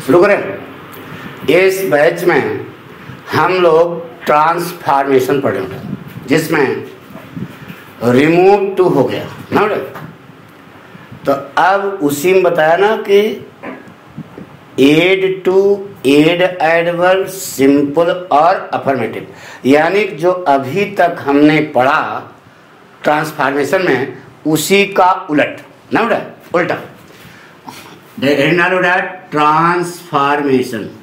शुरू करें। इस बैच में हम लोग ट्रांसफॉर्मेशन पढ़ेंगे, जिसमें रिमूव टू हो गया ना बेटा। तो अब उसी में बताया ना कि add to, add, adverb, simple और अफर्मेटिव, यानी जो अभी तक हमने पढ़ा ट्रांसफॉर्मेशन में उसी का उलट ना बेटा, उल्टा ट्रांसफॉर्मेशन।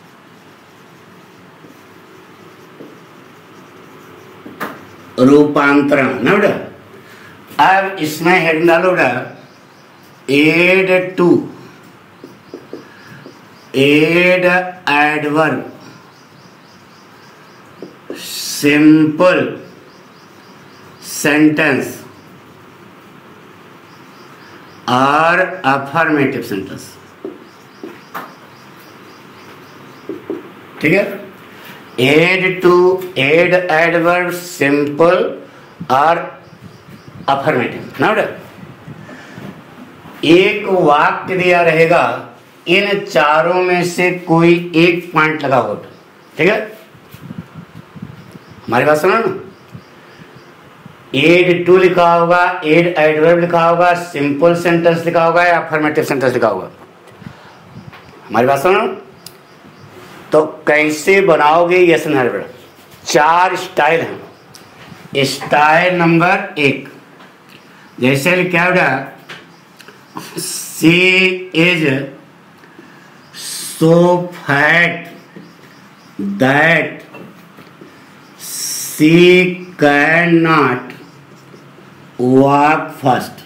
रूपांतरण ना बेटा। अब इसमें हेड डालो बेटा, add to, add adverb, simple sentence और अफर्मेटिव सेंटेंस। ठीक है, add to, add adverb, simple और अफर्मेटिव ना बेटा। एक वाक्य दिया रहेगा, इन चारों में से कोई एक पॉइंट लगा हो। ठीक है, हमारी बात सुनो ना। एड टू लिखा होगा, एड एडवर्ब लिखा होगा, सिंपल सेंटेंस लिखा होगा या अफर्मेटिव सेंटेंस लिखा होगा। हमारी बात सुनो। तो कैसे बनाओगे ये समझाना बेटा। 4 स्टाइल हैं। स्टाइल नंबर 1 जैसे क्या बेटा, she is so fat that she can not walk fast.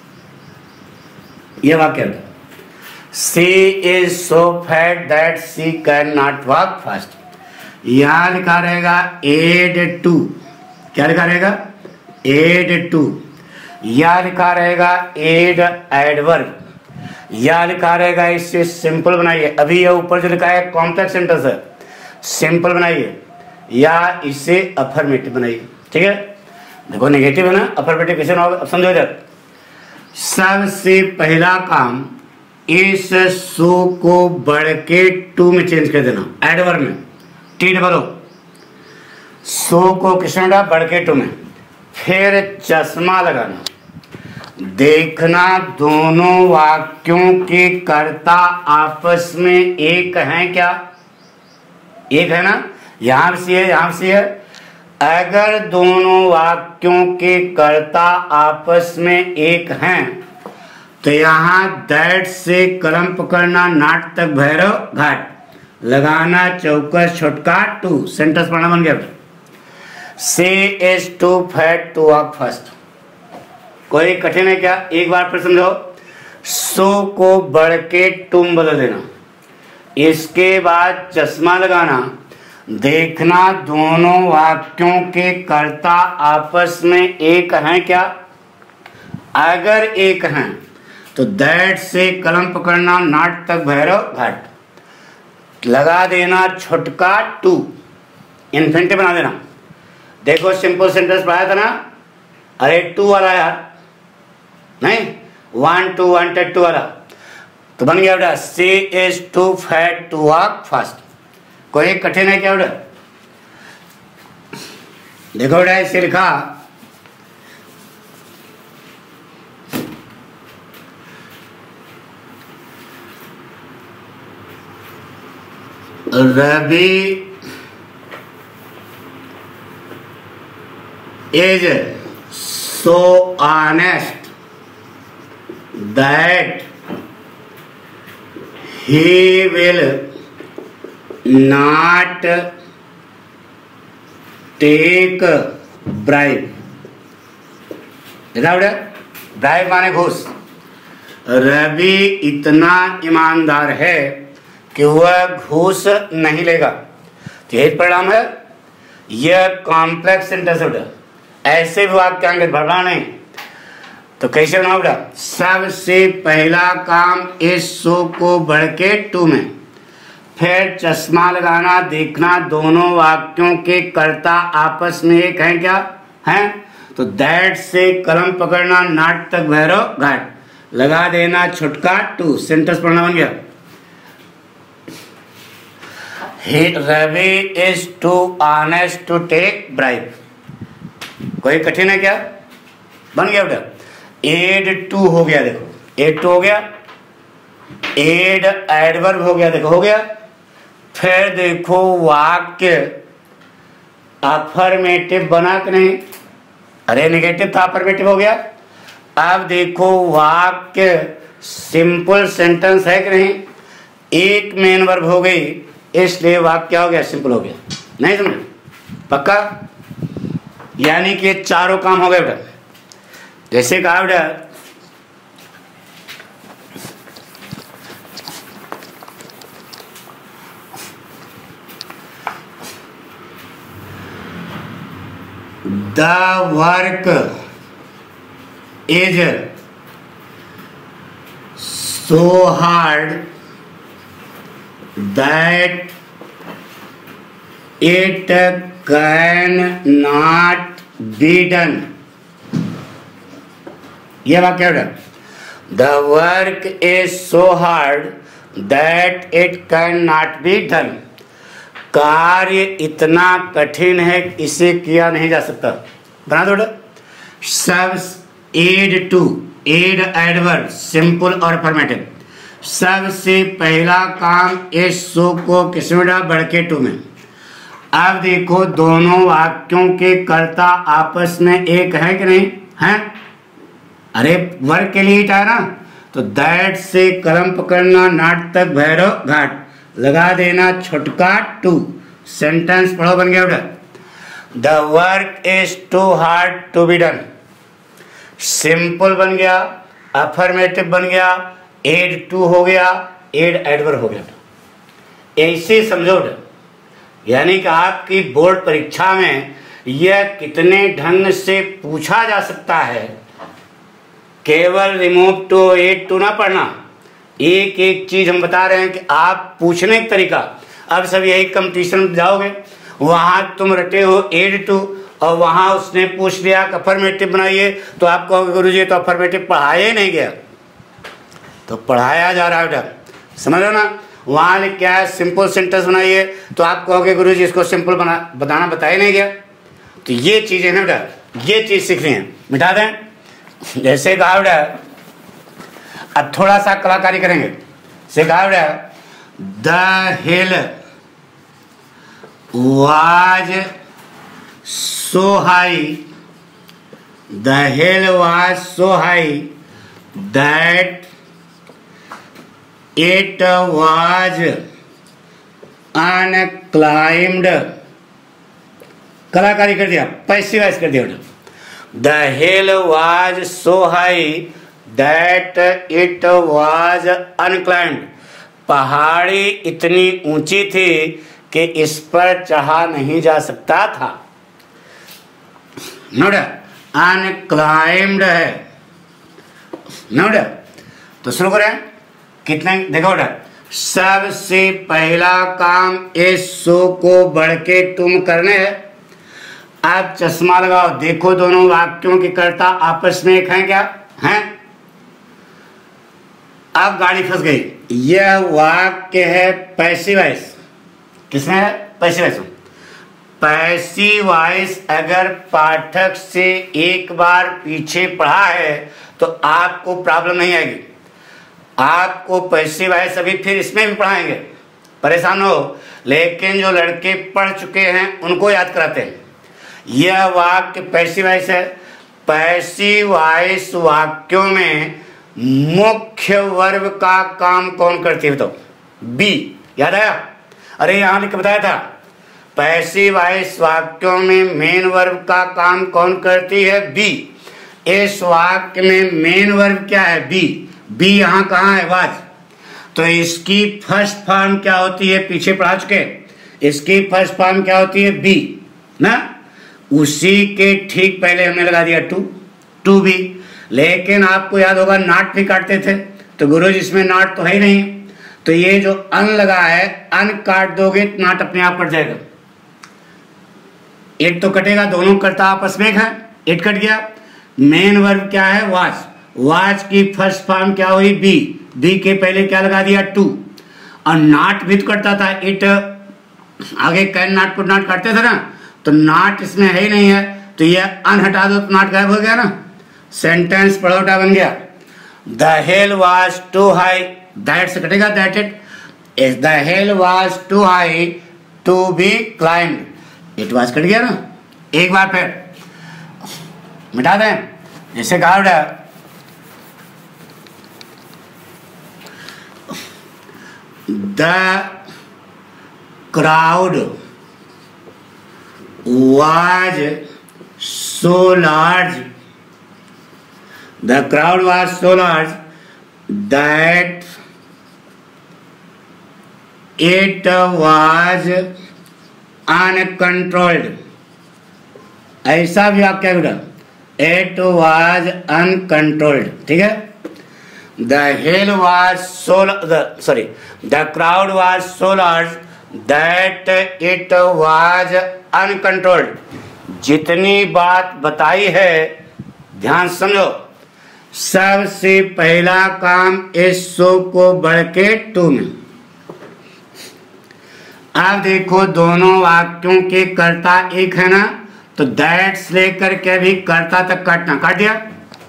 ये वाक्य है। She is so fat that she can not walk fast. यहां लिखा रहेगा एड टू। क्या लिखा रहेगा? Add too. या लिखा रहेगा एड एडवर्ब। या लिखा रहेगा, इससे सिंपल बनाइए। अभी ये ऊपर जो लिखा है कॉम्प्लेक्स सेंटेंस है, सिंपल बनाइए या इसे अफर्मेटिव बनाइए। ठीक है, देखो नेगेटिव है ना, अफर्मेटिव कैसे होगा अब समझो इधर। सबसे पहला काम, इस सो को बढ़ के टू में चेंज कर देना, एडवर्ब में टी डबल ओ। सो को किसमें डाला? बढ़ के टू में। फिर चश्मा लगाना, देखना दोनों वाक्यों के कर्ता आपस में एक हैं क्या? एक है ना, यहां से है, यहां से है। अगर दोनों वाक्यों के कर्ता आपस में एक हैं तो यहां दैट से कलम पकड़ना, नाट तक भैरव घाट, लगाना चौकस छोटका टू। सेंटेंस पढ़ना बन गया। She is too fat to walk fast. कोई कठिन है क्या? एक बार फिर समझो। सो को बढ़ के तुम बदल देना, इसके बाद चश्मा लगाना, देखना दोनों वाक्यों के कर्ता आपस में एक हैं क्या? अगर एक हैं तो दैट से कलम पकड़ना, नाट तक भैरव घाट, लगा देना छोटका टू, इन्फिनिटिव बना देना। देखो सिंपल सेंटेंस पढ़ाया था ना, अरे टू वाला यार, नहीं 1 2 1 2 वाला, तो बन गया बेटा she is too fat to walk fast. कोई कठिन है क्या बेटा? देखो बेटा इसे लिखा, Ravi is so honest that he will not take bribe। Bribe माने घूस। रवि इतना ईमानदार है कि वह घूस नहीं लेगा। तो यही परिणाम है। यह कॉम्प्लेक्स सेंटेंस है। ऐसे भी वाक्यांश भरना नहीं तो कैसे बनाओ बेटा? सबसे पहला काम, इस सो को बढ़ के टू में, फिर चश्मा लगाना, देखना दोनों वाक्यों के कर्ता आपस में एक हैं क्या? हैं। तो दैट से कलम पकड़ना, नाट तक भैरव घाट, लगा देना छुटका टू। सेंटेंस पढ़ना बन गया। Ravi is too honest to take bribe. कोई कठिन है क्या? बन गया बेटा। एड टू हो गया, देखो एड टू हो गया, एड एडवर्ब हो गया, देखो हो गया। फिर देखो वाक्य अफर्मेटिव बना कि नहीं? अरे नेगेटिव था, अफर्मेटिव हो गया। अब देखो वाक्य सिंपल सेंटेंस है कि नहीं? एक मेन वर्ब हो गई, इसलिए वाक्य क्या हो गया? सिंपल हो गया। नहीं समझे? पक्का? यानी कि चारों काम हो गए बेटा। जैसे कहा बेटा the work is so hard that it cannot be done। यह वाक्य है। The work is so hard that it cannot be done। कार्य इतना कठिन है इसे किया नहीं जा सकता। बना दो बेटा। सब add to, add adverb simple और अफर्मेटिव। सबसे पहला काम इस सो को किसमें डाला? बढ़के टू में। अब देखो दोनों वाक्यों के कर्ता आपस में एक है कि नहीं है? अरे वर्क के लिए है ना, तो दैट से कलम पकड़ना, नाट तक भैरव घाट लगा देना, छुटका टू। सेंटेंस पढ़ो, बन गया बेटा। The work is too hard to be done. Simple बन गया, अफर्मेटिव बन गया, एड टू हो गया, एड एडवर्ब हो गया। ऐसे समझो बेटा। यानी कि आपकी बोर्ड परीक्षा में यह कितने ढंग से पूछा जा सकता है। केवल रिमूव टू एड टू ना पढ़ना, एक एक चीज हम बता रहे हैं कि आप पूछने का तरीका। अब सब यही कंपटीशन में जाओगे, वहां तुम रटे हो एड टू और वहां उसने पूछ लिया कि अफर्मेटिव बनाइए, तो आप कहोगे गुरुजी तो अफर्मेटिव पढ़ाया ही नहीं गया। तो पढ़ाया जा रहा है बेटा, समझ लो ना। वहां क्या है? सिंपल सेंटेंस बनाइए, तो आप कहोगे गुरुजी इसको सिंपल बताना बताया नहीं गया। तो ये चीजें ना बेटा, ये चीज सीखनी है, मिटा दें। जैसे कहा बेटा, अब थोड़ा सा कलाकारी करेंगे। से कहा बेटा, the hill was so high, the hill was so high that it was unclimbed. कलाकारी कर दिया, पैसिवाइज कर दिया बेटा। The hill was so high that it was unclimbed. पहाड़ी इतनी ऊंची थी कि इस पर चढ़ा नहीं जा सकता था। नोट, अनक्लाइम्ड है। नोट, तो शुरू करें। कितने देखो बेटा, सबसे पहला काम इस सो को बढ़ के तुम करने है। आप चश्मा लगाओ, देखो दोनों वाक्यों के कर्ता आपस में एक हैं क्या? हैं? अब गाड़ी फंस गई। यह वाक्य है पैसिवाइज। किसमें है? पैसिवाइज। पैसिवाइज अगर पाठक से एक बार पीछे पढ़ा है तो आपको प्रॉब्लम नहीं आएगी। आपको पैसिवाइज अभी फिर इसमें भी पढ़ाएंगे, परेशान हो। लेकिन जो लड़के पढ़ चुके हैं उनको याद कराते हैं। यह वाक्य पैसिवाइज है। पैसिवाइज वाक्यों में मुख्य वर्ब का काम कौन करती है? तो बी। याद आया? अरे यहां लिख के बताया था। पैसिवाइज वाक्यों में मेन वर्ब का काम कौन करती है? बी। इस वाक्य में मेन वर्ब क्या है? बी। बी यहां कहां है? वाज। तो इसकी फर्स्ट फॉर्म क्या होती है? पीछे पढ़ा चुके। इसकी फर्स्ट फॉर्म क्या होती है? बी ना। उसी के ठीक पहले हमने लगा दिया टू, टू बी। लेकिन आपको याद होगा नॉट भी काटते थे, तो गुरुजी इसमें नॉट तो है ही नहीं। तो ये जो अन लगा है, अन काट दोगे तो नॉट अपने आप कट जाएगा। एक तो कटेगा, दोनों कर्ता आपस में है, एक कट गया। मेन वर्ब क्या है? वाज। वाज की फर्स्ट फॉर्म क्या हुई? बी। बी के पहले क्या लगा दिया? टू। और नॉट भी तो करता था, इट आगे कैन नॉट कुड नॉट काटते थे ना, तो नॉट इसमें है ही नहीं है, तो ये अन हटा दो तो नॉट गायब हो गया ना, सेंटेंस पड़ोटा बन गया। The hill was too high, that से कटेगा that it, the hill was too high to be climbed, it was cut गया ना। एक बार फिर मिटा दें, जैसे कहा the crowd was so large, the crowd was so large that it was uncontrolled, ऐसा भी वाक्य बेटा, it was uncontrolled, ठीक है। The hill was so, the crowd was so large that it was uncontrolled। जितनी बात बताई है ध्यान समझो, सबसे पहला काम इस सो को बढ़ के टू में। अब देखो दोनों वाक्यों के कर्ता एक है ना, तो दैट्स लेकर के भी कर्ता तक काटना, काट दिया।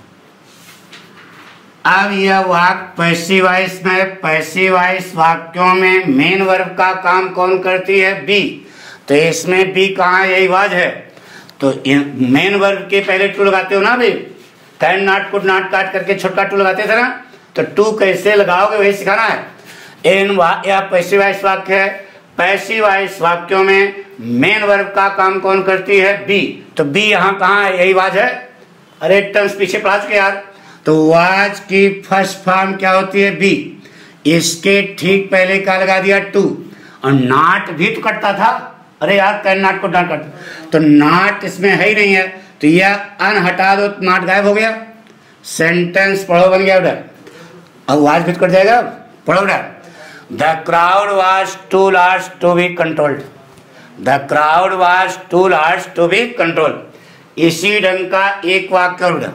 अब यह वाक्य पैसिव वॉइस में, पैसिव वॉइस वाक्यों में मेन वर्ब का काम कौन करती है? बी। तो इसमें बी कहाँ है? यही वाज है, तो मेन वर्ब के पहले टू लगाते हो ना अभी, कैन नॉट कुड नॉट काट करके छोटा टू लगाते थे ना, तो टू कैसे लगाओगे वही सिखाना है। यह पैसिव वॉइस वाक्य है, पैसिव वॉइस वाक्यों में मेन वर्ब का काम कौन करती है? बी। तो बी यहाँ कहाँ है? यही वाज है। अरे टर्म्स पीछे पढ़ा चुके यार। तो वाज की फर्स्ट फॉर्म क्या होती है? बी। इसके ठीक पहले क्या लगा दिया? टू। और नॉट भी तो कटता था। अरे यार कैन नॉट को नॉट कटता, तो नॉट इसमें है ही नहीं है, तो यह अन हटा दो तो नॉट गायब हो गया, सेंटेंस पढ़ो बन गया उधर। अब वाज भी तो कट जाएगा, पढ़ो उधर। The crowd was too large to be controlled, the crowd was too large to be controlled. इसी ढंग का एक वाक्य उधर।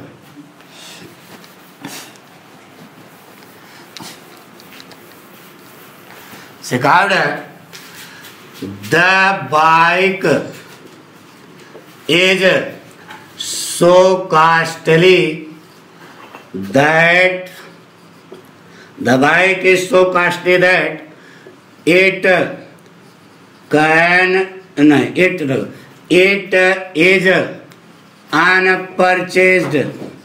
सिखावट है, the bike is so costly that, the bike is so costly that it can नहीं, इट इज अनपरचेज्ड।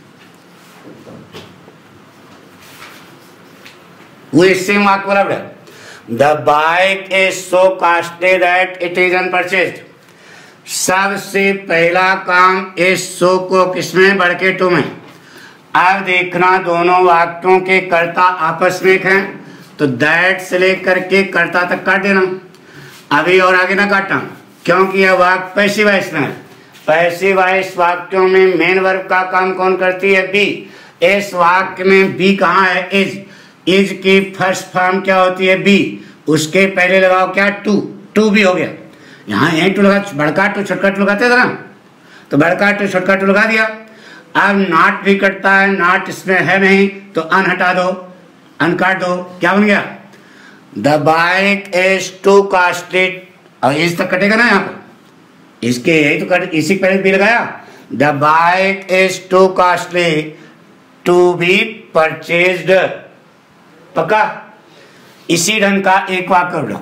वो इससे मार्क बराबर है। The bike is so costly that it is unpurchased। सबसे पहला काम इस सो को किसमें? बढ़ के टू में। अब देखना दोनों वाक्यों के कर्ता आपस में हैं, तो दैट से लेकर के कर्ता तक काट देना, अभी और आगे ना काटना, क्योंकि यह वाक्य पैसिव वॉइस में है। पैसिव वॉइस वाक्यों में मेन वर्ब का काम कौन करती है? बी। इस वाक्य में बी कहाँ है? इज। इज की फर्स्ट फॉर्म क्या होती है? बी। उसके पहले लगाओ क्या? टू। टू भी हो गया, यहाँ यही टू लगा, बड़का टू छोटका टू लगाते थे ना, तो बड़का टू छोटका टू लगा दिया। अब नॉट भी कटता है, नॉट इसमें है नहीं, तो अन हटा दो, अन काट दो, क्या बन गया? The bike is too costly. और इस तक कटेगा ना यहाँ पर, इसके यही तो कट, इसी पहले भी लगाया। The bike is too costly to be purchased. पक्का? इसी ढंग का एक वाक्य उड़ो,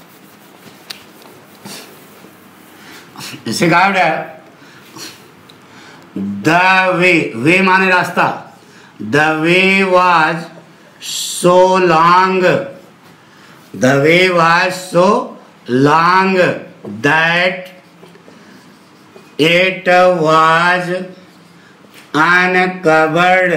इसे गाइड है, द वे, वे माने रास्ता, the way was so long, the way was so long that it was uncovered.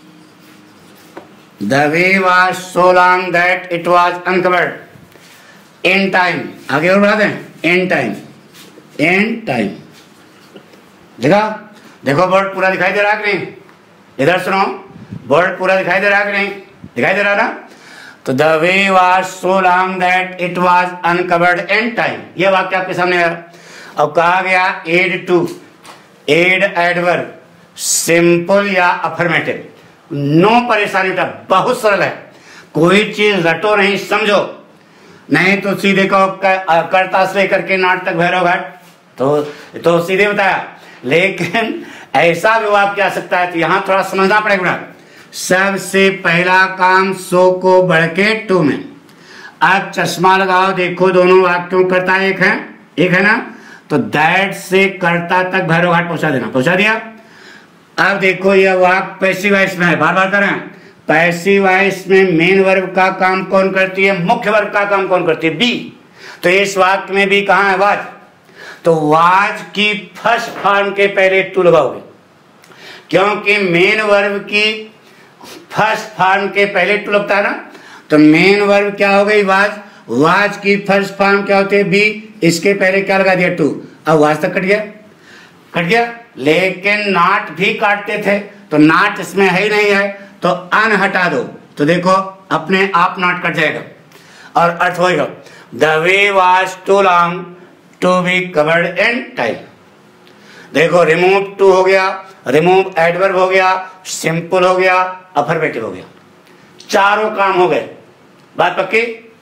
The way was so long that it was uncovered in time। आगे और बढ़ा दें, in time, in time। देखा? देखो board पूरा दिखाई दे रहा कि नहीं? इधर सुनो, बोर्ड पूरा दिखाई दे रहा कि नहीं? दिखाई दे रहा ना? तो the way was so long that it was uncovered in time, ये वाक्य आपके सामने है। अब कहा गया aid to, aid adverb, simple या अफर्मेटिव, नो परेशानी था, बहुत सरल है, कोई चीज रटो नहीं, समझो। नहीं तो सीधे कहो कर्ता से लेकर के नाट तक भैरव घाट, तो सीधे बताया। लेकिन ऐसा भी वाक्य आ सकता है, तो यहां थोड़ा समझना पड़ेगा। सबसे पहला काम सो को बढ़ के टू में। अब चश्मा लगाओ, देखो दोनों वाक्यों कर्ता एक है ना, तो दैट से कर्ता तक भैरव घाट पहुंचा देना, पहुंचा दिया। अब देखो यह वाक्य पैसिव वॉइस में है, बार बार करें। पैसिव वॉइस में मेन वर्ब का काम कौन करती है, मुख्य वर्ब का काम कौन करती है, बी। तो इस वाक्य में भी कहां है, वाज। तो वाज की फर्स्ट फॉर्म के पहले टू लगाओगे, क्योंकि मेन वर्ब की फर्स्ट फॉर्म के पहले टू लगता है ना। तो मेन वर्ब क्या हो गई, वाज। वाज की फर्स्ट फॉर्म क्या होती है, बी। इसके पहले क्या लगा दिया, टू। अब वाज तक कट गया। लेकिन नाट भी काटते थे, तो नाट इसमें है ही नहीं है, तो अन हटा दो, तो देखो अपने आप नाट कट जाएगा और अर्थ होएगा the way was too long to be covered in time. देखो रिमूव टू हो गया, रिमूव एडवर्ब हो गया, सिंपल हो गया, अफर्मेटिव हो गया, चारों काम हो गए। बात पक्की।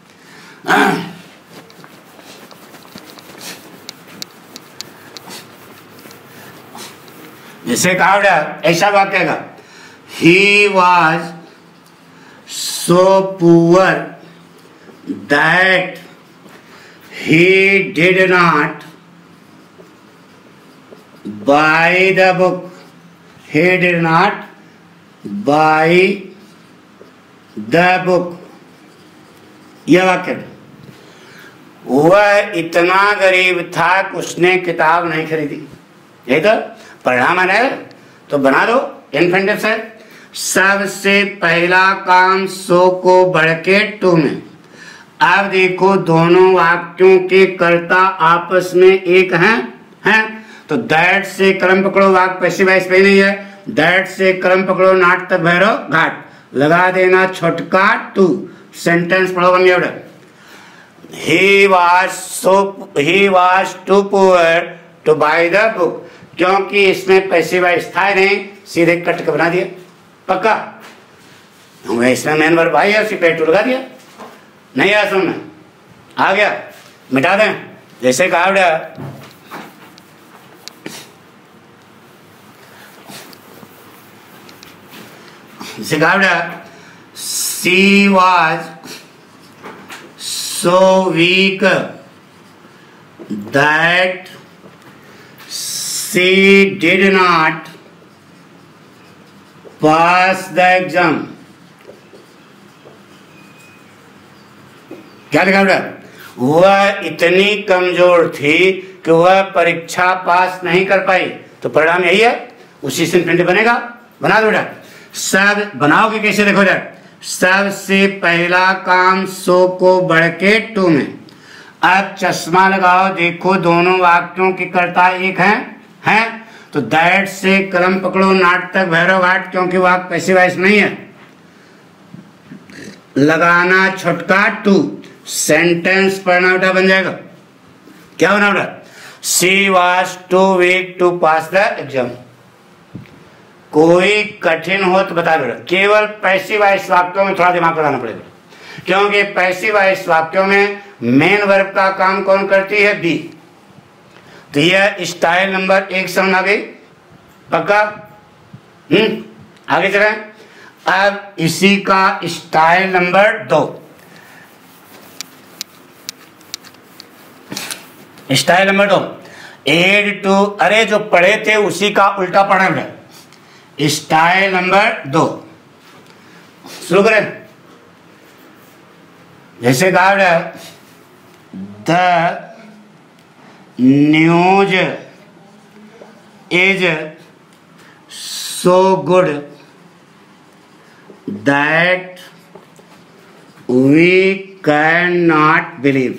जैसे कहा ऐसा वाक्य है, he was so poor that he did not buy the book. He did not buy the book, यह वाक्य। वह इतना गरीब था कि उसने किताब नहीं खरीदी। यही तो परिणाम है, तो बना दो इनफिनिटिव है। सबसे पहला काम सो को बढ़ के टू में। अब देखो दोनों वाक्यों के कर्ता आपस में एक हैं, तो दैट से क्रम पकड़ो, वाक्य पैसिव वॉइस पे नहीं है, दैट से क्रम पकड़ो, नाट तक भैरव घाट लगा देना, छोटका टू। सेंटेंस पढ़ो बन गया। He was too poor to buy the book, क्योंकि इसमें पैसिव वॉइस था नहीं, सीधे कट के बना दिया, पक्का। इसमें मेन वर्ब आई है, उसी पे टू लगा दिया। नहीं आया समझ में, आ गया, मिटा दें। जैसे कहा she was so weak that she did not pass the exam। क्या लिखा बेटा, वह इतनी कमजोर थी कि वह परीक्षा पास नहीं कर पाई। तो परिणाम यही है, उसी से इनफिनिटिव बनेगा। बना दो बेटा। सब बनाओगे कैसे, देखो बेटा। सबसे पहला काम सो को बढ़ के टू में। अब चश्मा लगाओ, देखो दोनों वाक्यों के कर्ता एक हैं, तो दैट से क्रम पकड़ो, नाट तक भैरव घाट, क्योंकि वाक्य पैसिव वॉइस नहीं है, लगाना छोटका टू। सेंटेंस पढ़ना बेटा बन जाएगा। क्या बना बेटा, she was too weak to pass the exam. कोई कठिन हो तो बता दो। केवल पैसिव वॉइस वाक्यों में थोड़ा दिमाग लगाना पड़ेगा, क्योंकि पैसिव वॉइस वाक्यों में मेन वर्ब का काम कौन करती है, बी। तो यह स्टाइल नंबर 1 समझ आ गई, पक्का। आगे चलें। अब इसी का style number 2। Style number 2, add too. अरे जो पढ़े थे उसी का उल्टा पढ़ा है। स्टाइल नंबर 2 शुरू करें। जैसे कहा the news is so good that we can not believe.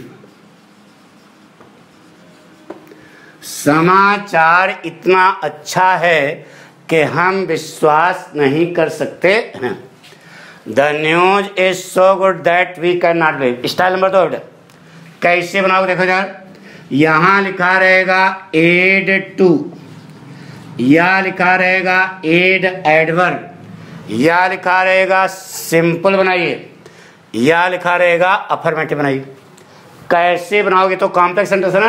समाचार इतना अच्छा है कि हम विश्वास नहीं कर सकते हैं। The news is so good that we can not believe. Style number 2 बेटा कैसे बनाओगे, देखो यार। यहां लिखा रहेगा एड टू, या लिखा रहेगा एड एडवर्ब, या लिखा रहेगा सिंपल बनाइए, या लिखा रहेगा अफर्मेटिव बनाइए। कैसे बनाओगे, तो कॉम्प्लेक्स सेंटेंस है ना,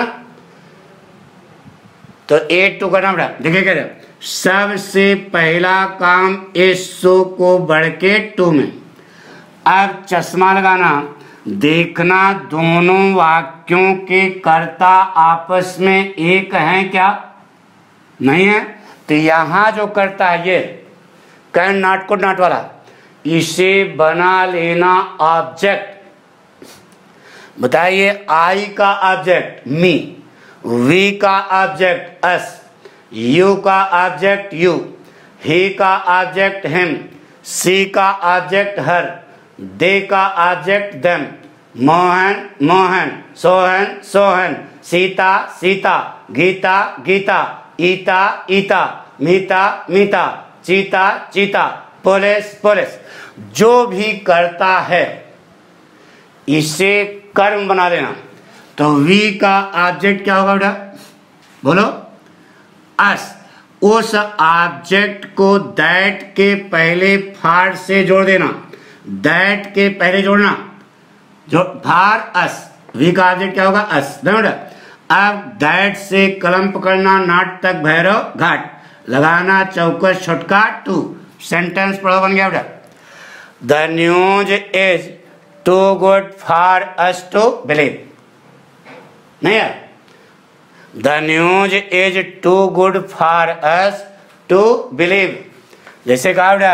तो 8-2 करना पड़ा। देखिए क्या है, सबसे पहला काम इस सो को बढ़ के 2 में। अब चश्मा लगाना, देखना दोनों वाक्यों के कर्ता आपस में एक हैं क्या, नहीं है, तो यहां जो कर्ता है ये कैन नॉट कुड नॉट वाला, इसे बना लेना ऑब्जेक्ट। बताइए, आई का ऑब्जेक्ट मी, वी का ऑब्जेक्ट अस, यू का ऑब्जेक्ट यू, ही का ऑब्जेक्ट हिम, सी का ऑब्जेक्ट हर, दे का ऑब्जेक्ट देम, मोहन मोहन, सोहन सोहन, सीता सीता, गीता गीता, ईता ईता, मीता मीता, चीता चीता, पुलिस पुलिस। जो भी करता है इसे कर्म बना लेना। तो वी का ऑब्जेक्ट क्या होगा बेटा, बोलो, अस। उस ऑब्जेक्ट को दैट के पहले फार से जोड़ देना, दैट के पहले जोड़ना, जो फार अस, वी का ऑब्जेक्ट क्या होगा, अस, बेटा। अब दैट से कलम पकड़ना, नाट तक भैरव घाट, लगाना चौकस छुटका 2। सेंटेंस पढ़ो, बन गया बेटा। The news is too good for us to believe, नहीं है, the news is too good for us to believe. जैसे कहा बेटा,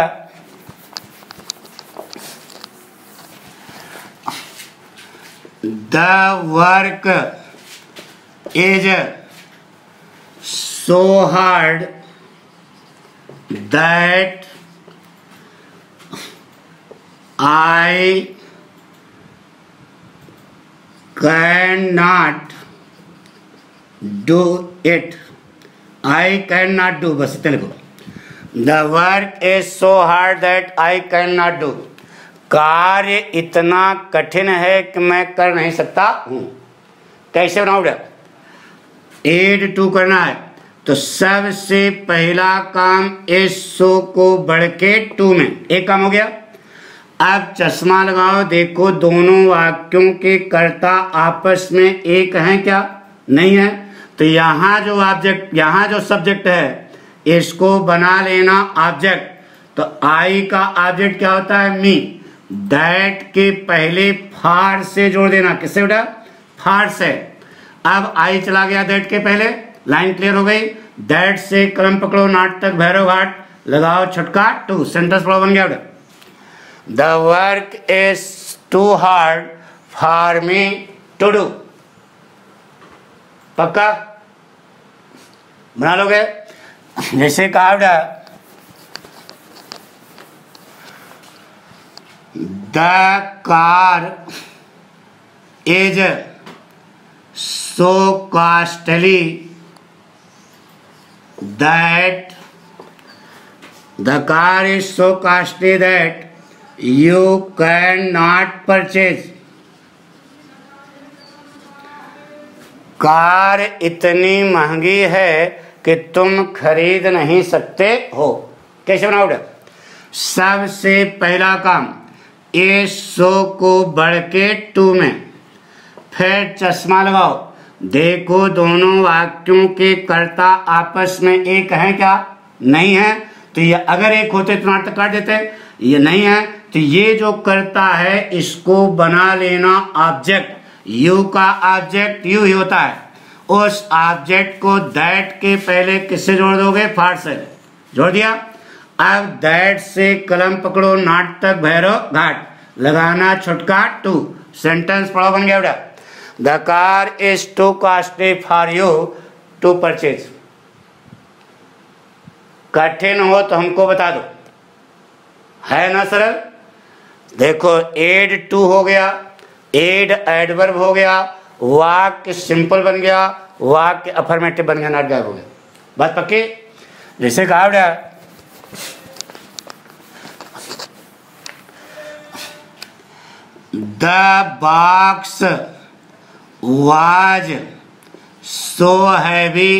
the work is so hard that I cannot do it. I cannot do, बस इतने लिखो। The work is so hard that I cannot do. कार्य इतना कठिन है कि मैं कर नहीं सकता हूं। कैसे बनाऊं? 8-2 करना है, तो सबसे पहला काम इस सो को बढ़ के 2 में, एक काम हो गया। अब चश्मा लगाओ, देखो दोनों वाक्यों के कर्ता आपस में एक हैं क्या, नहीं है, तो यहां जो ऑब्जेक्ट, यहां जो सब्जेक्ट है इसको बना लेना ऑब्जेक्ट। तो आई का ऑब्जेक्ट क्या होता है, मी, दैट के पहले फार से जोड़ देना, किससे बेटा, फार से। अब आई चला गया दैट के पहले, लाइन क्लियर हो गई। दैट से कलम पकड़ो, नाट तक भैरव घाट, लगाओ छटका 2। सेंटेंस पढ़ो, बन गया बेटा। The work is too hard for me to do. पक्का बना लोगे? जैसे कहा बेटा, the car is so costly that the car is so costly that you cannot purchase. Car इतनी महंगी है कि तुम खरीद नहीं सकते हो। कैसे बनाओ? सबसे पहला काम इस सो को बढ़ के 2 में, फिर चश्मा लगाओ, देखो दोनों वाक्यों के कर्ता आपस में एक हैं क्या, नहीं है, तो ये अगर एक होते तो नाटक काट देते, ये नहीं है, तो ये जो कर्ता है इसको बना लेना ऑब्जेक्ट। यू का ऑब्जेक्ट यू ही होता है, उस ऑब्जेक्ट को दैट के पहले किससे जोड़ दोगे, फार से जोड़ दिया। अब दैट से कलम पकड़ो, नाट तक भैरव घाट, लगाना छुटका 2। सेंटेंस पढ़ो, बन गया बेटा। The car is too costly for you to purchase. कठिन हो तो हमको बता दो, है ना सरल? देखो 8-2 हो गया, एड एडवर्ब हो गया, वाक्य सिंपल बन गया, वाक्य अफर्मेटिव बन गया, नॉट गायब हो गया। बात पक्की? जैसे कहा बेटा, the box was so heavy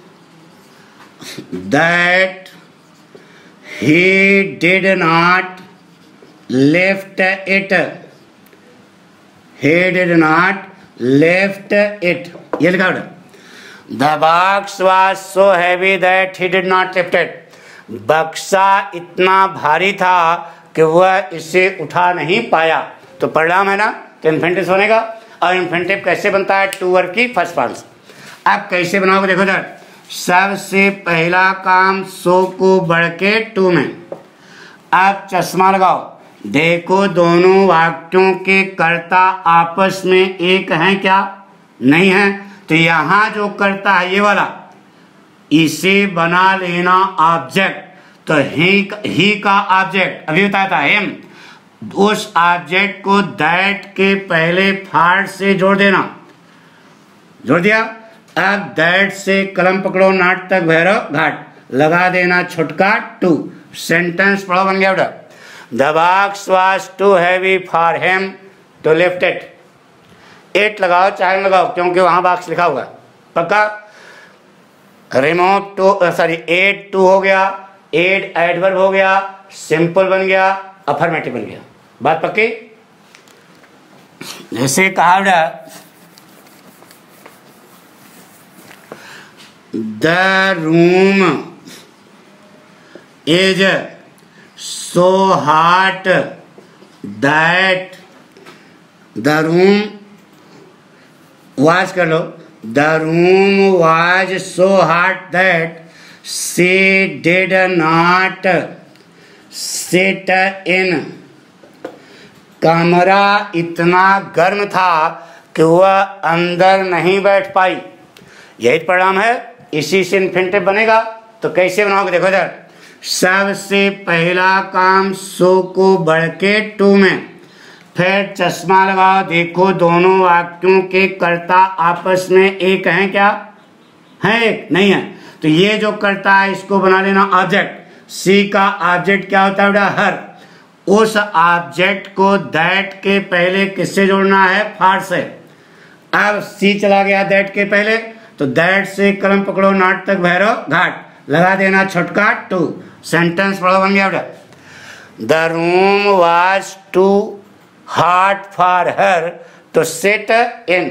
that he did not lift it. He did not lift it, ये लिखा हुआ। The box was so heavy that he did not lift it, बक्सा इतना भारी था कि वह इसे उठा नहीं पाया। तो परिणाम है ना, तो इन्फिनिटिव बनेगा। और इन्फिनिटिव कैसे बनता है, टू वर्ब की फर्स्ट फॉर्म से। अब कैसे बनाओगे देखो जरा, सबसे पहला काम सो को बढ़ के टू में। अब चश्मा लगाओ, देखो दोनों वाक्यों के कर्ता आपस में एक हैं क्या, नहीं है। तो यहां जो कर्ता है ये वाला, इसे बना लेना ऑब्जेक्ट। तो ही का ऑब्जेक्ट अभी बताया था हिम, उस ऑब्जेक्ट को दैट के पहले फाड़ से जोड़ देना, जोड़ दिया। अब दैट से कलम पकड़ो, नाटक भैरव घाट, लगा देना छुटका टू, सेंटेंस पढ़ो, बन गया बेटा। The box was too heavy for him to lift it. It लगाओ चाहे लगाओ, क्योंकि वहां बॉक्स लिखा हुआ है, पक्का। Remove too, sorry add too हो गया, एड एडवर्ब हो गया, सिंपल बन गया, अफर्मेटिव बन गया, बात पक्की। जैसे कहा बेटा, the room is so hot that, the room was कर लो, the room was so hot that she did not sit in, कमरा इतना गर्म था कि वह अंदर नहीं बैठ पाई। यही परिणाम है, इसी से इन्फिनिटिव बनेगा। तो कैसे बनाओगे देखो इधर, सबसे पहला काम सो को बढ़ के टू में, फिर चश्मा लगाओ, देखो दोनों वाक्यों के कर्ता आपस में एक हैं क्या, है एक, नहीं है। तो ये जो कर्ता है इसको बना लेना ऑब्जेक्ट। सी का ऑब्जेक्ट क्या होता है बेटा, हर। उस ऑब्जेक्ट को दैट के पहले किससे जोड़ना है, फार से। अब सी चला गया दैट के पहले, तो दैट से कलम पकड़ो, नाटक भैरव घाट, लगा देना छुटका टू, सेंटेंस पढ़ो, बन गया बेटा। The room was too hot for her to sit in,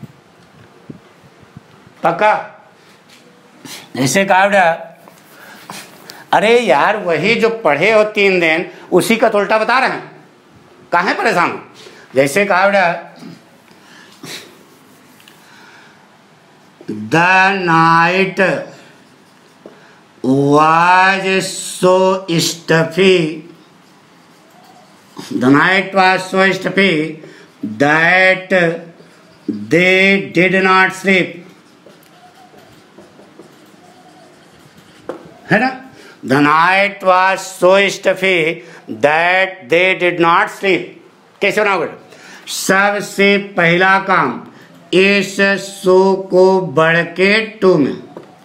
पक्का। जैसे कहा बेटा, अरे यार वही जो पढ़े हो 3 दिन उसी का तो उल्टा बता रहे हैं, काहे परेशान हो। जैसे कहा बेटा, the night was so stuffy, the night was so stuffy that they did not sleep, है ना। the night was so stuffy that they did not sleep। कैसे बनाओगे, सबसे पहला काम इस सो को बढ़ के टू में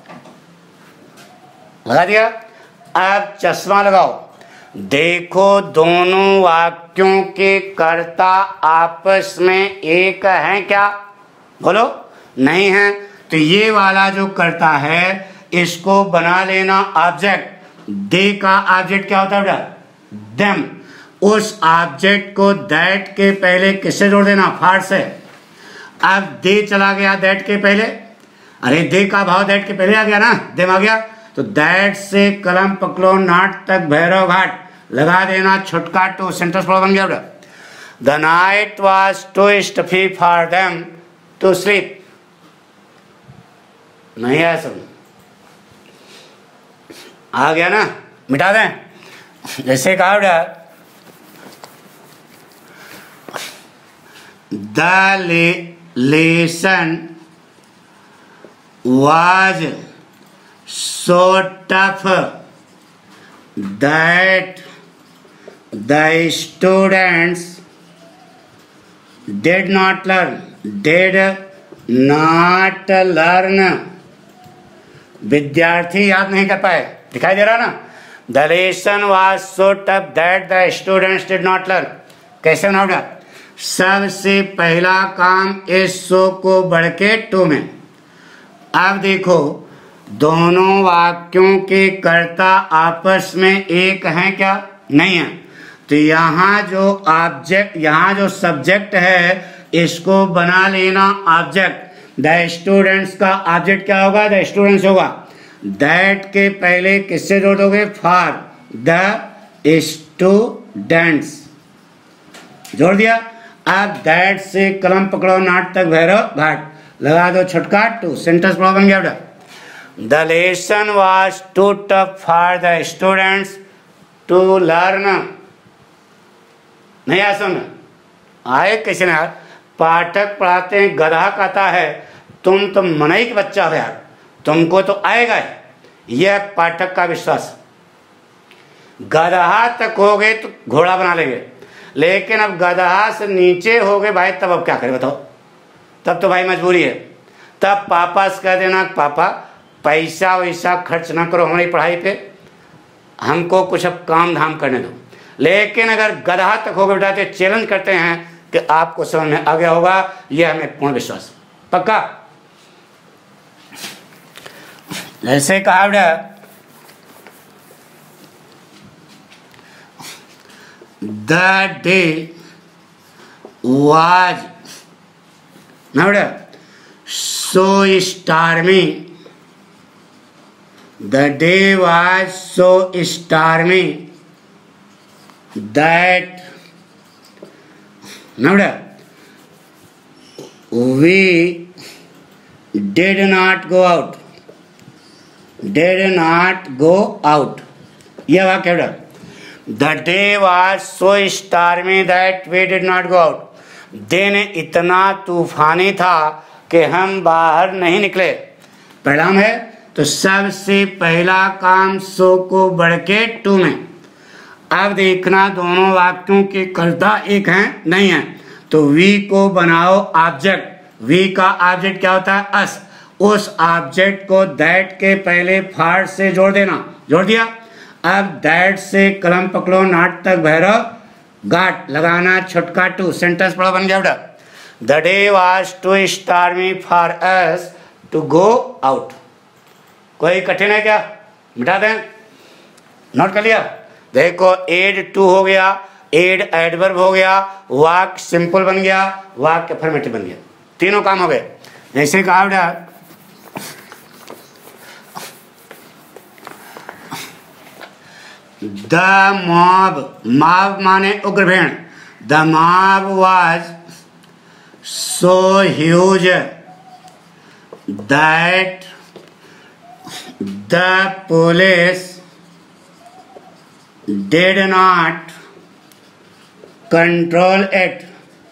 लगा दिया। अब चश्मा लगाओ, देखो दोनों वाक्यों के कर्ता आपस में एक हैं क्या, बोलो, नहीं है। तो ये वाला जो कर्ता है इसको बना लेना ऑब्जेक्ट। दे का ऑब्जेक्ट क्या होता है बेटा, देम। उस ऑब्जेक्ट को दैट के पहले किससे जोड़ देना, फार से। अब दे चला गया दैट के पहले, अरे दे का भाव दैट के पहले आ गया ना, देम आ गया। तो दैट से कलम पकड़ो, नाटक भैरव घाट, लगा देना छुटका टू, सेंटेंस बन गया बेटा। The night was too stuffy for them to sleep, नहीं है सब, आ गया ना, मिटा दें। जैसे कहा बेटा, द लेसन वाज so tough that the students did not learn, विद्यार्थी याद नहीं कर पाए, दिखाई दे रहा ना। The lesson was so tough that the students did not learn। कैसे बनाओगे, सबसे पहला काम इस सो को बढ़ के टू में। अब देखो दोनों वाक्यों के कर्ता आपस में एक हैं क्या, नहीं है। तो यहाँ जो ऑब्जेक्ट, यहाँ जो सब्जेक्ट है इसको बना लेना ऑब्जेक्ट। द स्टूडेंट्स का ऑब्जेक्ट क्या होगा? द स्टूडेंट्स होगा। दैट के पहले किससे जोड़ दोगे? फॉर द स्टूडेंट्स, जोड़ दिया। अब दैट से कलम पकड़ो, नाट तक भैरव घाट, लगा दो छुटका टू, सेंटेंस पढ़ो, बन गया बेटा। The lesson was too tough for the students to learn. नहीं आया समझ? आए कैसे ना यार, पाठक पढ़ाते हैं, गधा कहता है तुम तो मनई के बच्चा हो यार, तुमको तो आएगा ही। यह पाठक का विश्वास। गधा तक हो गए तो घोड़ा बना लेंगे, लेकिन अब गधा से नीचे हो गए भाई, तब अब क्या करें बताओ? तब तो भाई मजबूरी है। तब पापा से कह देना, पापा पैसा वैसा खर्च ना करो हमारी पढ़ाई पे, हमको कुछ अब काम धाम करने दो। लेकिन अगर गधा तक हो गए बेटा तो चैलेंज करते हैं कि आपको समझ में आ गया होगा, यह हमें पूर्ण विश्वास पक्का। जैसे कहा बेटा, द डे वाज ना बेटा so stormy, the day was so stormy that ना बेटा we did not go out, did not go out, यह वाक्य बेटा। The day was so stormy that we did not go out, दिन इतना तूफानी था कि हम बाहर नहीं निकले। परिणाम है तो सबसे पहला काम सो को बढ़ के टू में। अब देखना दोनों वाक्यों के कर्ता एक हैं नहीं है, तो वी को बनाओ ऑब्जेक्ट। वी का ऑब्जेक्ट क्या होता है? अस। उस ऑब्जेक्ट को दैट के पहले फॉर से जोड़ देना, जोड़ दिया। अब दैट से कलम पकड़ो, नाट तक भैरव घाट, लगाना छुटका टू, सेंटेंस पढ़ो, बन गया बेटा। The day was too stormy for us to go out. कोई कठिन है क्या? मिटा दें, नोट कर लिया। देखो एड टू हो गया, एड एडवर्ब हो गया, वाक्य सिंपल बन गया, वाक्य अफर्मेटिव बन गया, तीनों काम हो गए। जैसे कहा बेटा द मॉब, मॉब माने उग्र भीड़, the mob was so huge that the police did not control it.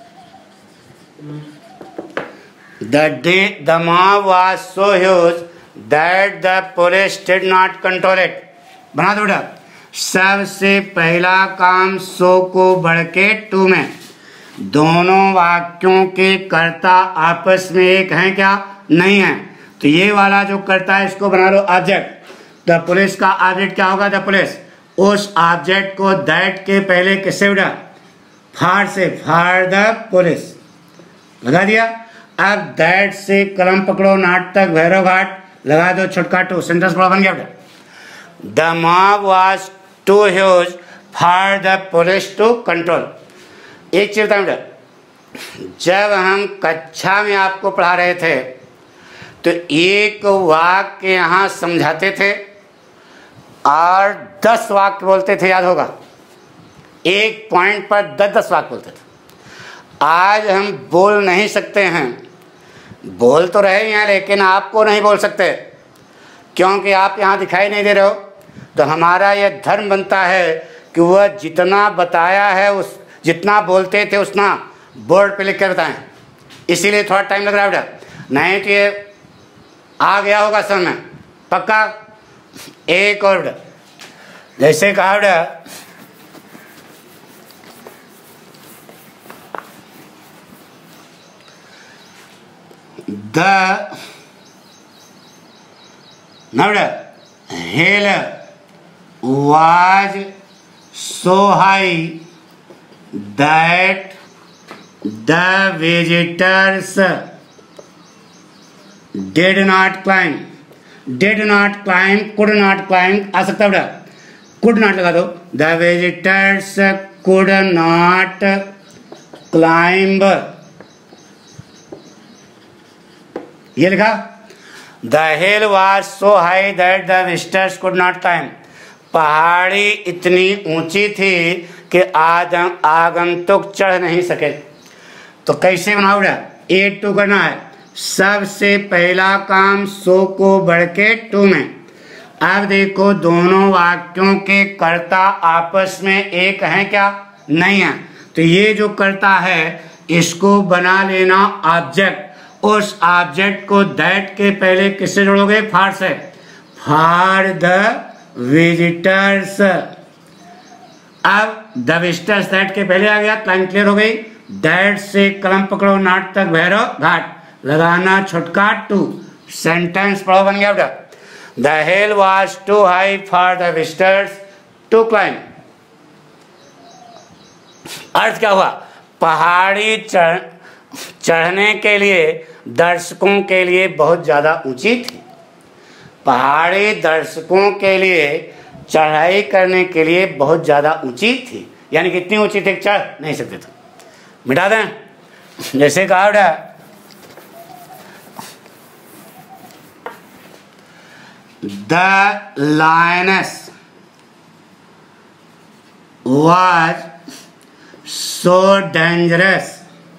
The mob was so huge that the police did not control it. बना दो बेटा। सबसे पहला काम सो को बढ़ के टू में। दोनों वाक्यों के कर्ता आपस में एक हैं क्या? नहीं है। तो ये वाला जो कर्ता है इसको बना लो ऑब्जेक्ट। द पुलिस का ऑब्जेक्ट क्या होगा? The police. उस ऑब्जेक्ट को दैट के पहले किससे उड़ा? फॉर से, फॉर द पुलिस, लगा दिया। अब दैट से कलम पकड़ो, नाट तक भैरव घाट, लगा दो छुटका टू, सेंटेंस पढ़ो, बन गया बेटा। The mob was too huge for the police to control. एक चीज बताऊं बेटा, जब हम कक्षा में आपको पढ़ा रहे थे तो एक वाक्य यहाँ समझाते थे और 10 वाक्य बोलते थे, याद होगा? एक पॉइंट पर 10-10 वाक्य बोलते थे। आज हम बोल नहीं सकते हैं, बोल तो रहे हैं लेकिन आपको नहीं बोल सकते, क्योंकि आप यहाँ दिखाई नहीं दे रहे हो। तो हमारा यह धर्म बनता है कि वह जितना बताया है, उस जितना बोलते थे उतना बोर्ड पे लिख कर बताएं। इसीलिए थोड़ा टाइम लग रहा है बेटा, नहीं तो ये आ गया होगा समझ में पक्का। एक और बेटा, जैसे कहा बेटा the hill was so high that the visitors did not climb. Did not climb, could not climb आ सकता है बेटा, कुड नॉट लगा दो। The visitors could not climb ये लिखा the hill was so high that the visitors could not climb. पहाड़ी इतनी ऊंची थी कि आगंतुक चढ़ नहीं सके। तो कैसे बनाओ बेटा, 8-2 करना है। सबसे पहला काम सो को बढ़ के 2 में। अब देखो दोनों वाक्यों के कर्ता आपस में एक हैं क्या? नहीं है। तो ये जो कर्ता है इसको बना लेना ऑब्जेक्ट। उस ऑब्जेक्ट को दैट के पहले किससे जोड़ोगे? फॉर से। For the visitors. अब द विजिटर्स दैट के पहले आ गया, लाइन क्लियर हो गई। दैट से कलम पकड़ो, नाट तक भैरव घाट, लगाना छुटका 2। सेंटेंस पढ़ो, बन गया बेटा। The hill was too high for the visitors to climb। अर्थ क्या हुआ? पहाड़ी चढ़ने के लिए दर्शकों के लिए बहुत ज्यादा ऊंची थी। पहाड़ी दर्शकों के लिए चढ़ाई करने के लिए बहुत ज्यादा ऊंची थी, यानी कितनी ऊंची थी? चढ़ नहीं सकते थे। मिटा दें, जैसे कहा बेटा The lioness was so dangerous।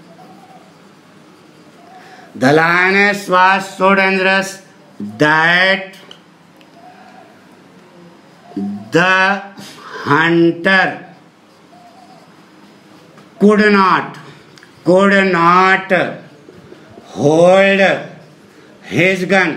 The lioness was so dangerous that the hunter could not hold his gun।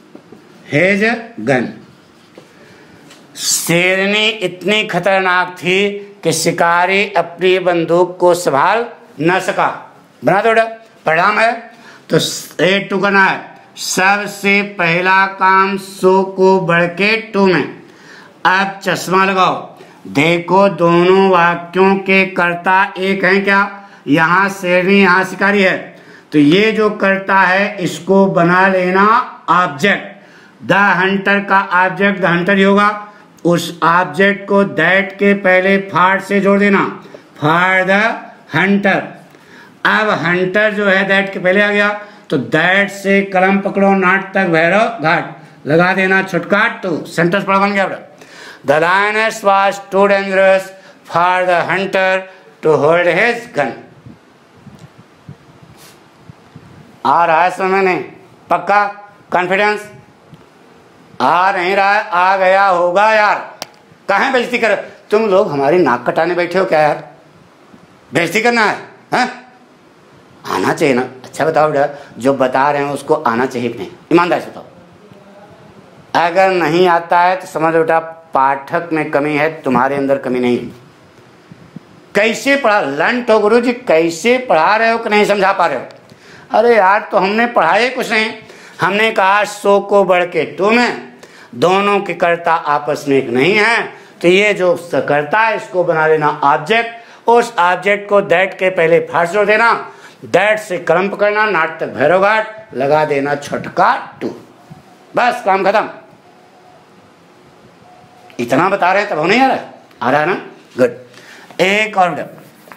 शेरनी इतनी खतरनाक थी कि शिकारी अपनी बंदूक को संभाल न सका। बना दो, परिणाम है। तो 8-2 करना है। सबसे पहला काम सो को बढ़ के 2 में। अब चश्मा लगाओ, देखो दोनों वाक्यों के कर्ता एक हैं क्या? यहाँ शेरनी, यहाँ शिकारी है। तो ये जो कर्ता है इसको बना लेना ऑब्जेक्ट। द हंटर का ऑब्जेक्ट द हंटर ही होगा। उस ऑब्जेक्ट को दैट के पहले फॉर से जोड़ देना, फॉर द हंटर। अब हंटर जो है दैट के पहले आ गया, तो दैट से कलम पकड़ो, नाट तक भैरव घाट, लगा देना छुटका 2। सेंटेंस पढ़ा, बन गया। The lioness was too dangerous for the hunter to hold his gun. आ रहा है समझ में? पक्का कॉन्फिडेंस? आ नहीं रहा है? आ गया होगा यार। कहाँ बेइज्जती कर? तुम लोग हमारी नाक कटाने बैठे हो क्या यार? बेइज्जती करना है? हैं? आना चाहिए ना। अच्छा बताओ बेटा, जो बता रहे हैं उसको आना चाहिए कि नहीं? ईमानदारी से बताओ। अगर नहीं आता है तो समझ बेटा पाठक में कमी है, तुम्हारे अंदर कमी नहीं। कैसे पढ़ा? लंट हो गुरु जी, कैसे पढ़ा रहे हो कि नहीं समझा पा रहे हो? अरे यार, तो हमने पढ़ाया कुछ नहीं। हमने कहा सो को बढ़ के 2 में, दोनों के कर्ता आपस में एक नहीं है। तो ये जो कर्ता है इसको बना लेना ऑब्जेक्ट। उस ऑब्जेक्ट को दैट के पहले फॉर जोड़ देना, दैट से कलम पकड़ना, नाट तक भैरव घाट, लगा देना छुटका 2। बस काम खत्म। इतना बता रहे हैं तब हो नहीं आ रहा है? आ रहा है ना? गुड। एक और बेटा,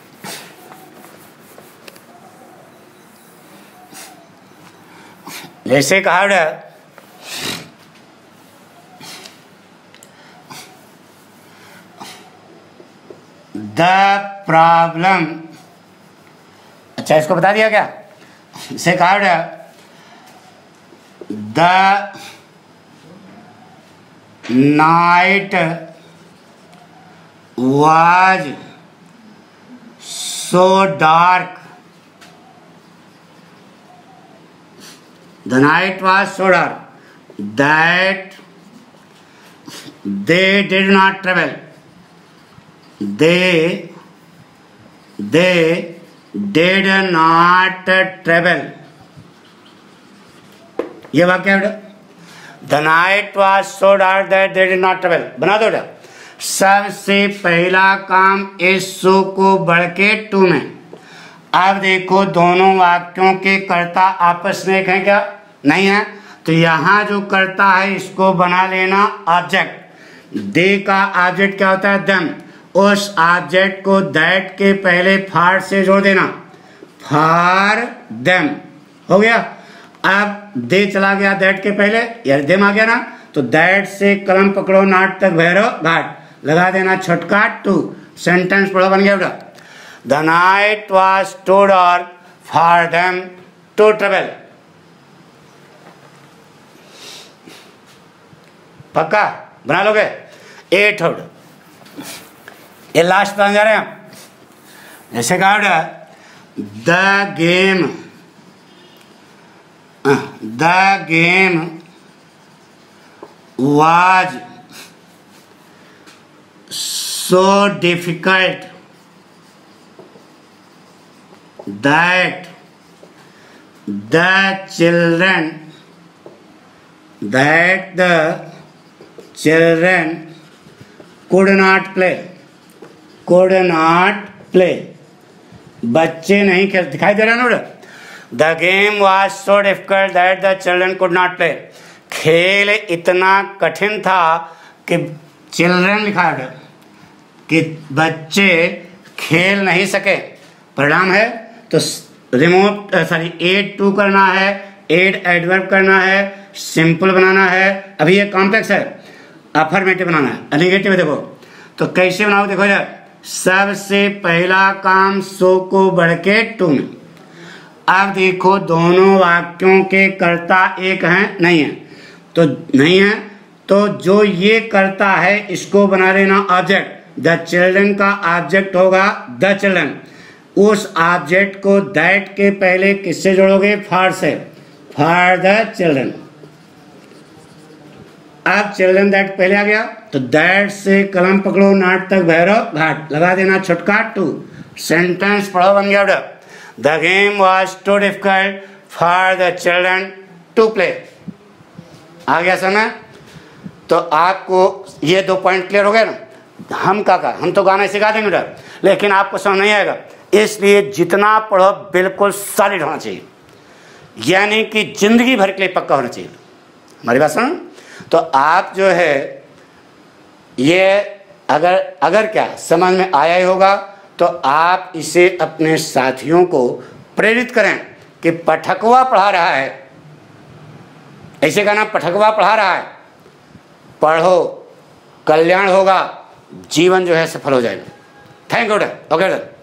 जैसे कहा बेटा द प्रॉब्लम। अच्छा, इसको बता दिया क्या? इसे कहा बेटा the night was so dark. The night was so dark that they did not travel. They did not travel. ये वाक्य है बेटा। The night was so dark that they did not travel। बना दो बेटा। सबसे पहला काम इस सो को बढ़ के 2 में। अब देखो दोनों वाक्यों के कर्ता आपस में एक हैं क्या? नहीं है। तो यहाँ जो कर्ता है इसको बना लेना ऑब्जेक्ट। दे का ऑब्जेक्ट क्या होता है? देम। उस ऑब्जेक्ट को दैट के पहले फॉर से जोड़ देना, फॉर देम। हो गया। अब दे चला गया दैट के पहले, यार देम आ गया ना, तो दैट से कलम पकड़ो नाट तक भैरव घाट, लगा देना छोटका टू, सेंटेंस पढ़ो बन गया बेटा। The night was too dark for them to travel. पक्का बना लोगे। 8 ये लास्ट बन जा रहे हैं। जैसे कहा बेटा the game was so difficult that the children could not play। बच्चे नहीं खेल, दिखाई दे रहा है ना। The game was so difficult that the children could not play. खेल इतना कठिन था कि चिल्ड्रन लिखा है कि बच्चे खेल नहीं सके। परिणाम है तो रिमूव एड टू करना है, एड एडवर्ब करना है, सिंपल बनाना है। अभी ये कॉम्प्लेक्स है, अफर्मेटिव बनाना है। नेगेटिव देखो तो कैसे बनाओ, देखो यार सबसे पहला काम सो को बढ़ के टू में। अब देखो दोनों वाक्यों के कर्ता एक हैं, नहीं है तो नहीं है, तो जो ये करता है इसको बना लेना ऑब्जेक्ट। द चिल्ड्रन का ऑब्जेक्ट होगा द चिल्ड्रन। उस ऑब्जेक्ट को दैट के पहले किससे जोड़ोगे, फॉर से, फॉर द चिल्ड्रन। अब चिल्ड्रन दैट पहले आ गया तो दैट से कलम पकड़ो नाट तक भैरव घाट, लगा देना छोटका टू, सेंटेंस पढ़ो बन गया बेटा। The game was too difficult for the children to play. आ गया समय। तो आपको ये 2 पॉइंट क्लियर हो गए ना। हम हम तो गाना सिखा देंगे बेटा, लेकिन आपको समझ नहीं आएगा, इसलिए जितना पढ़ो बिल्कुल सॉलिड होना चाहिए, यानी कि जिंदगी भर के लिए पक्का होना चाहिए। हमारी बात सुनो। तो आप जो है ये अगर क्या समझ में आया ही होगा तो आप इसे अपने साथियों को प्रेरित करें कि पठकवा पढ़ा रहा है, ऐसे कहना पठकवा पढ़ा रहा है, पढ़ो, कल्याण होगा, जीवन जो है सफल हो जाएगा। Thank you. ओके।